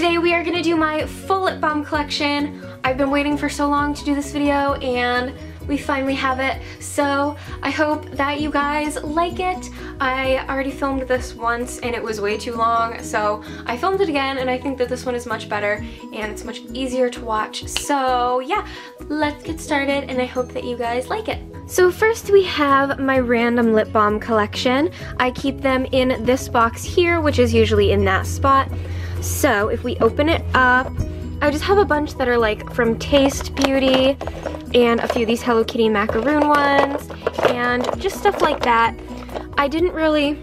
Today we are gonna do my full lip balm collection. I've been waiting for so long to do this video and we finally have it. So I hope that you guys like it. I already filmed this once and it was way too long, so I filmed it again and I think that this one is much better and it's much easier to watch. So yeah, let's get started and I hope that you guys like it. So first we have my random lip balm collection. I keep them in this box here, which is usually in that spot. So if we open it up, I just have a bunch that are like from Taste Beauty and a few of these Hello Kitty macaroon ones and just stuff like that. I don't really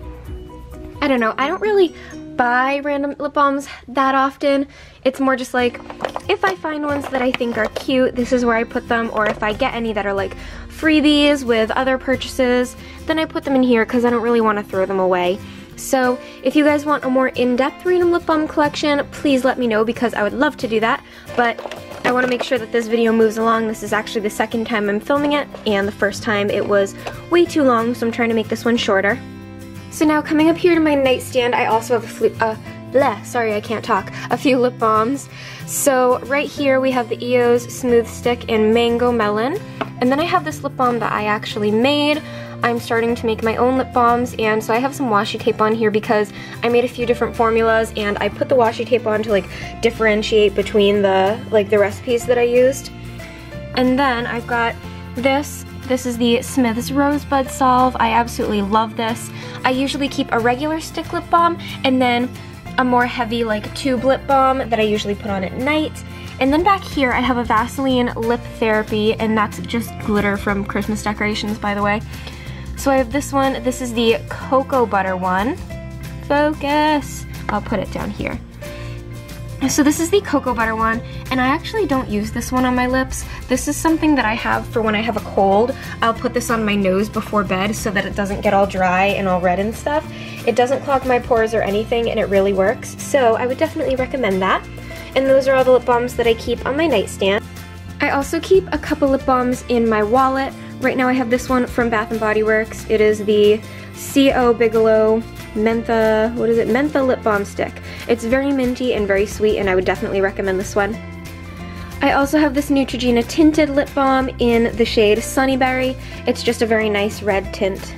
buy random lip balms that often. It's more just like if I find ones that I think are cute, this is where I put them, or if I get any that are like freebies with other purchases, then I put them in here because I don't really want to throw them away. So if you guys want a more in-depth random lip balm collection, please let me know because I would love to do that. But I want to make sure that this video moves along. This is actually the second time I'm filming it, and the first time it was way too long, so I'm trying to make this one shorter. So now coming up here to my nightstand, I also have a few lip balms. So right here we have the EOS Smooth Stick in Mango Melon, and then I have this lip balm that I actually made. I'm starting to make my own lip balms, and so I have some washi tape on here because I made a few different formulas and I put the washi tape on to like differentiate between the recipes that I used. And then I've got this is the Smith's Rosebud Salve. I absolutely love this. I usually keep a regular stick lip balm and then a more heavy like tube lip balm that I usually put on at night. And then back here I have a Vaseline Lip Therapy, and that's just glitter from Christmas decorations, by the way. So I have this one. This is the Cocoa Butter one. Focus! I'll put it down here. So this is the Cocoa Butter one, and I actually don't use this one on my lips. This is something that I have for when I have a cold. I'll put this on my nose before bed so that it doesn't get all dry and all red and stuff. It doesn't clog my pores or anything, and it really works. So I would definitely recommend that. And those are all the lip balms that I keep on my nightstand. I also keep a couple lip balms in my wallet. Right now I have this one from Bath & Body Works. It is the C.O. Bigelow Mentha Lip Balm Stick. It's very minty and very sweet, and I would definitely recommend this one. I also have this Neutrogena Tinted Lip Balm in the shade Sunnyberry. It's just a very nice red tint.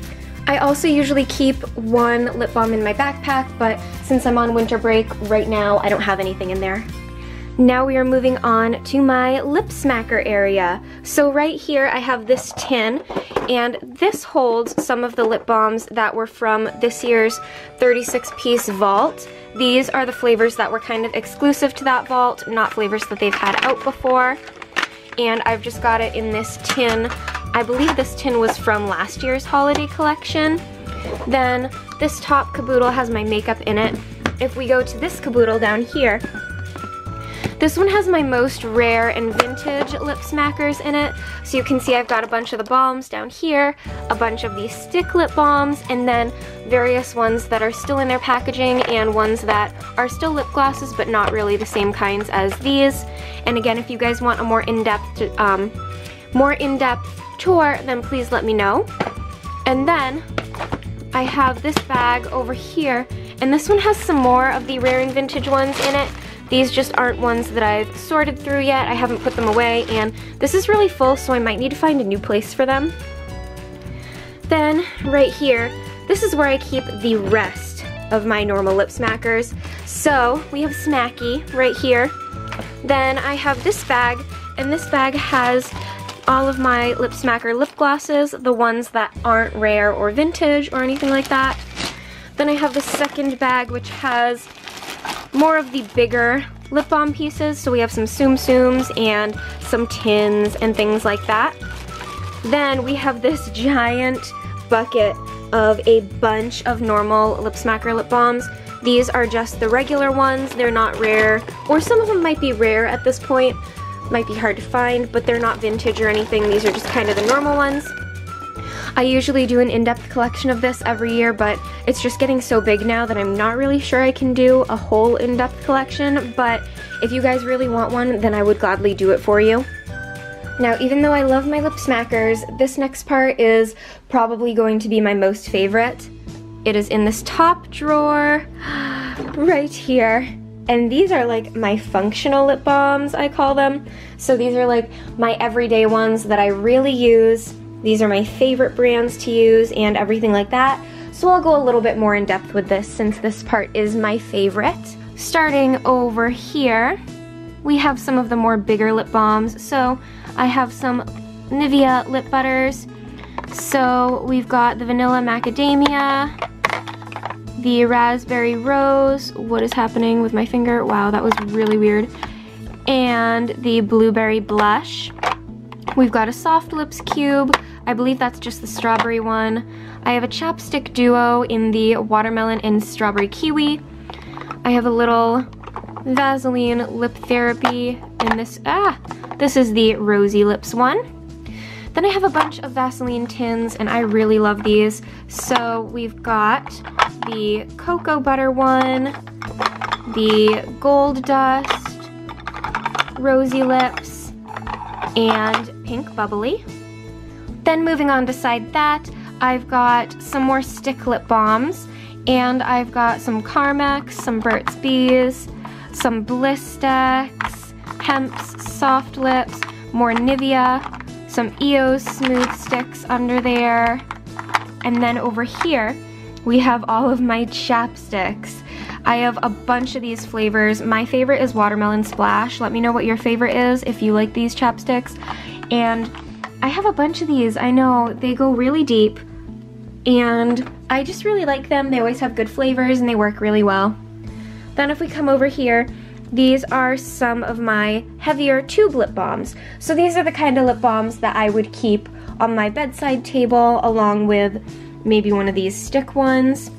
I also usually keep one lip balm in my backpack, but since I'm on winter break right now, I don't have anything in there. Now we are moving on to my lip smacker area. So right here I have this tin, and this holds some of the lip balms that were from this year's 36-piece vault. These are the flavors that were kind of exclusive to that vault, not flavors that they've had out before. And I've just got it in this tin. I believe this tin was from last year's holiday collection. Then this top caboodle has my makeup in it. If we go to this caboodle down here, this one has my most rare and vintage lip smackers in it. So you can see I've got a bunch of the balms down here, a bunch of these stick lip balms, and then various ones that are still in their packaging and ones that are still lip glosses but not really the same kinds as these. And again, if you guys want a more in-depth tour, then please let me know. And then I have this bag over here, and this one has some more of the rare and vintage ones in it. These just aren't ones that I've sorted through yet. I haven't put them away, and this is really full, so I might need to find a new place for them. Then, right here, this is where I keep the rest of my normal lip smackers. So, we have Smacky right here. Then I have this bag, and this bag has all of my lip smacker lip glosses, the ones that aren't rare or vintage or anything like that. Then I have the second bag, which has more of the bigger lip balm pieces. So we have some Tsum Tsums and some tins and things like that. Then we have this giant bucket of a bunch of normal lip smacker lip balms. These are just the regular ones. They're not rare, or some of them might be rare at this point. Might be hard to find, but they're not vintage or anything. These are just kind of the normal ones. I usually do an in-depth collection of this every year, but it's just getting so big now that I'm not really sure I can do a whole in-depth collection, but if you guys really want one, then I would gladly do it for you. Now, even though I love my lip smackers, this next part is probably going to be my most favorite. It is in this top drawer right here, And these are like my functional lip balms, I call them. So these are like my everyday ones that I really use. These are my favorite brands to use and everything like that. So I'll go a little bit more in depth with this since this part is my favorite. Starting over here, we have some of the more bigger lip balms. So I have some Nivea lip butters. So we've got the Vanilla Macadamia, the Raspberry Rose. What is happening with my finger? Wow, that was really weird. And the Blueberry Blush. We've got a Soft Lips Cube. I believe that's just the strawberry one. I have a chapstick duo in the Watermelon and Strawberry Kiwi. I have a little Vaseline Lip Therapy in this, this is the Rosy Lips one. Then I have a bunch of Vaseline tins, and I really love these. So we've got the Cocoa Butter one, the Gold Dust, Rosy Lips, and Pink Bubbly. Then moving on beside that, I've got some more stick lip balms, and I've got some Carmex, some Burt's Bees, some Blistex, Hemp's Soft Lips, more Nivea, some EOS Smooth Sticks under there, and then over here we have all of my chapsticks. I have a bunch of these flavors. My favorite is Watermelon Splash. Let me know what your favorite is if you like these chapsticks. And I have a bunch of these. I know they go really deep and I just really like them. They always have good flavors and they work really well. Then if we come over here, these are some of my heavier tube lip balms. So these are the kind of lip balms that I would keep on my bedside table along with maybe one of these stick ones.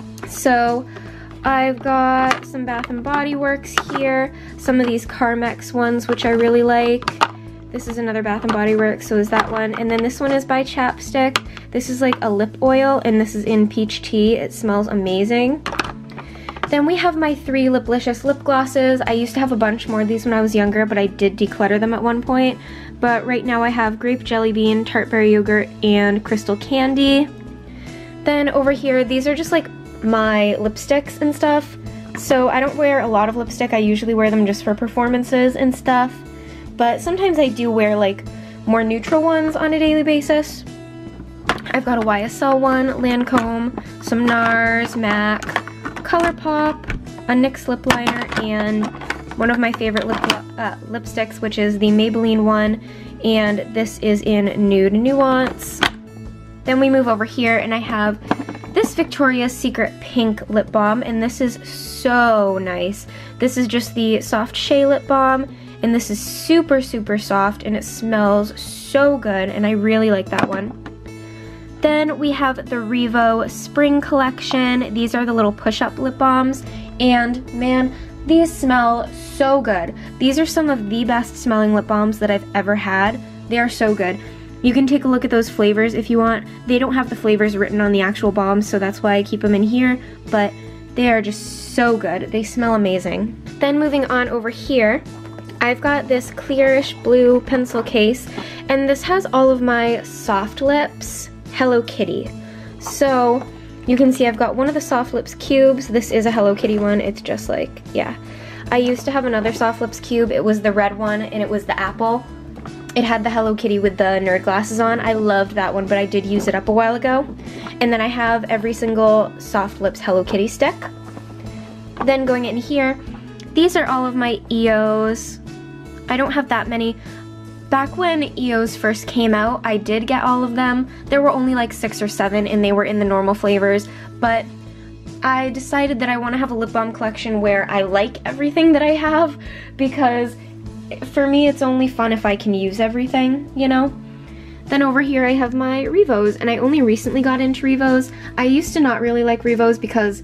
So I've got some Bath & Body Works here, some of these Carmex ones which I really like. This is another Bath & Body Works, so is that one. And then this one is by Chapstick. This is like a lip oil and this is in peach tea. It smells amazing. Then we have my 3 Liplicious lip glosses. I used to have a bunch more of these when I was younger, but I did declutter them at one point. But right now I have Grape Jelly Bean, Tart Berry Yogurt, and Crystal Candy. Then over here, these are just like my lipsticks and stuff. So I don't wear a lot of lipstick. I usually wear them just for performances and stuff. But sometimes I do wear like more neutral ones on a daily basis. I've got a YSL one, Lancome, some NARS, MAC, ColourPop, a NYX lip liner, and one of my favorite lipsticks, which is the Maybelline one, and this is in Nude Nuance. Then we move over here and I have this Victoria's Secret Pink lip balm, and this is so nice. This is just the Soft Shea lip balm, and this is super, super soft, and it smells so good, and I really like that one. Then we have the Revo Spring Collection. These are the little push-up lip balms, and man, these smell so good. These are some of the best smelling lip balms that I've ever had. They are so good. You can take a look at those flavors if you want. They don't have the flavors written on the actual balms, so that's why I keep them in here, but they are just so good. They smell amazing. Then moving on over here, I've got this clearish blue pencil case, and this has all of my Soft Lips Hello Kitty. So you can see I've got one of the Soft Lips cubes. This is a Hello Kitty one. It's just like, yeah. I used to have another Soft Lips cube. It was the red one and it was the apple. It had the Hello Kitty with the nerd glasses on. I loved that one, but I did use it up a while ago. And then I have every single Soft Lips Hello Kitty stick. Then going in here, these are all of my EOS. I don't have that many. Back when EOS first came out, I did get all of them. There were only like 6 or 7 and they were in the normal flavors, but I decided that I want to have a lip balm collection where I like everything that I have, because for me it's only fun if I can use everything, you know? Then over here I have my Revos, and I only recently got into Revos. I used to not really like Revos because,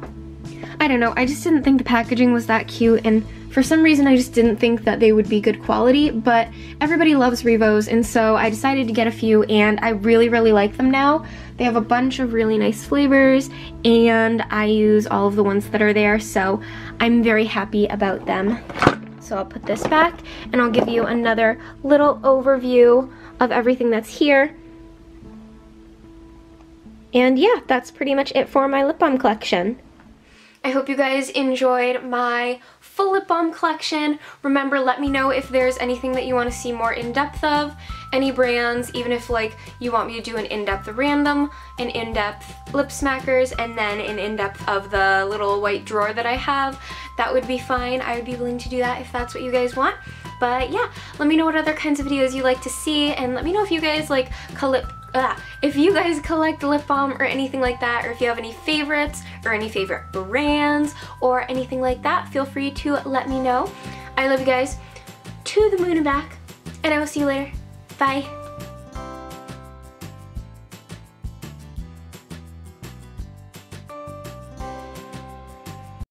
I don't know, I just didn't think the packaging was that cute, and for some reason I just didn't think that they would be good quality, but everybody loves Revos, and so I decided to get a few, and I really, really like them now. They have a bunch of really nice flavors, and I use all of the ones that are there, so I'm very happy about them. So I'll put this back, and I'll give you another little overview of everything that's here. And yeah, that's pretty much it for my lip balm collection. I hope you guys enjoyed my full lip balm collection. Remember, let me know if there's anything that you want to see more in-depth of, any brands, even if like you want me to do an in-depth random, an in-depth lip smackers, and then an in-depth of the little white drawer that I have. That would be fine. I would be willing to do that if that's what you guys want. But yeah, let me know what other kinds of videos you like to see, and let me know if you guys like if you guys collect lip balm or anything like that, or if you have any favorites or any favorite brands or anything like that, feel free to let me know. I love you guys to the moon and back, and I will see you later. Bye.